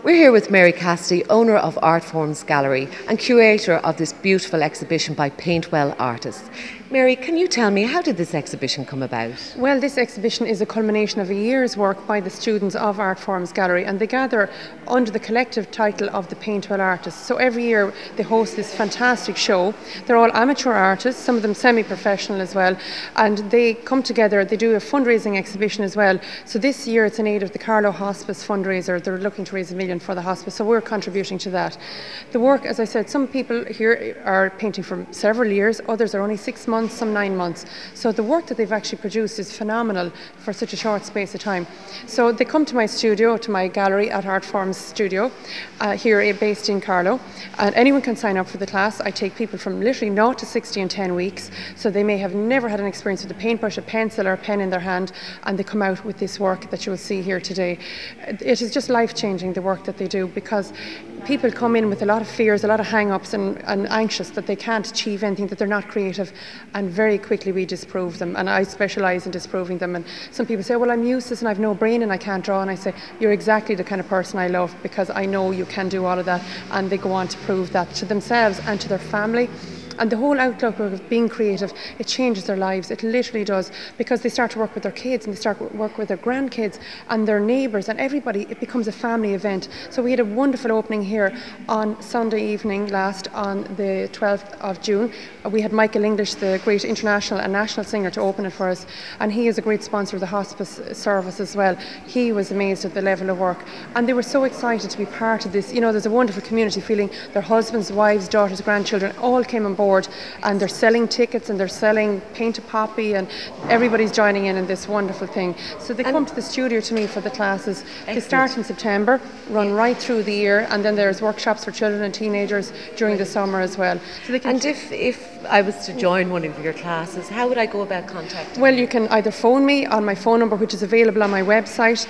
We're here with Mary Cassidy, owner of Artforms Gallery and curator of this beautiful exhibition by Paintwell artists. Mary, can you tell me, how did this exhibition come about? Well, this exhibition is a culmination of a year's work by the students of Artforms Gallery, and they gather under the collective title of the Paintwell artists. So every year they host this fantastic show. They're all amateur artists, some of them semi-professional as well, and they come together. They do a fundraising exhibition as well. So this year it's in aid of the Carlow Hospice fundraiser. They're looking to raise $1 million for the hospice, so we're contributing to that. The work, as I said, some people here are painting for several years, others are only 6 months, some 9 months. So the work that they've actually produced is phenomenal for such a short space of time. So they come to my studio, to my gallery at Artforms Studio, here based in Carlow, and anyone can sign up for the class. I take people from literally 0 to 60 in 10 weeks, so they may have never had an experience with a paintbrush, a pencil or a pen in their hand, and they come out with this work that you will see here today. It is just life-changing, the work that they do, because people come in with a lot of fears, a lot of hang-ups, and anxious that they can't achieve anything, that they're not creative, and very quickly we disprove them, and I specialise in disproving them. And some people say, well, I'm useless and I've no brain and I can't draw, and I say, you're exactly the kind of person I love, because I know you can do all of that, and they go on to prove that to themselves and to their family. And the whole outlook of being creative, it changes their lives. It literally does, because they start to work with their kids, and they start to work with their grandkids and their neighbours and everybody. It becomes a family event. So we had a wonderful opening here on Sunday evening last, on the 12th of June. We had Michael English, the great international and national singer, to open it for us, and he is a great sponsor of the hospice service as well. He was amazed at the level of work, and they were so excited to be part of this. You know, there's a wonderful community feeling. Their husbands, wives, daughters, grandchildren all came on board, and they're selling tickets and they're selling paint a poppy, and everybody's joining in this wonderful thing. So they come to the studio to me for the classes. Excellent. They start in September, run right through the year, and then there's workshops for children and teenagers during the summer as well. So they can. And if I was to join one of your classes, how would I go about contacting you? Well, you can either phone me on my phone number, which is available on my website,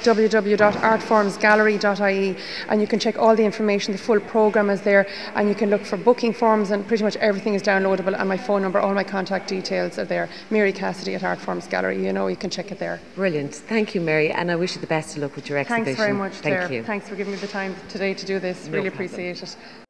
www.artformsgallery.ie, and you can check all the information. The full programme is there, and you can look for booking forms, and pretty much everything is downloadable, and my phone number, all my contact details are there. Mary Cassidy at Artforms Gallery, you know, you can check it there. Brilliant. Thank you, Mary, and I wish you the best of luck with your exhibition. Thanks very much, Thank you. Thanks for giving me the time today to do this. Really appreciate it.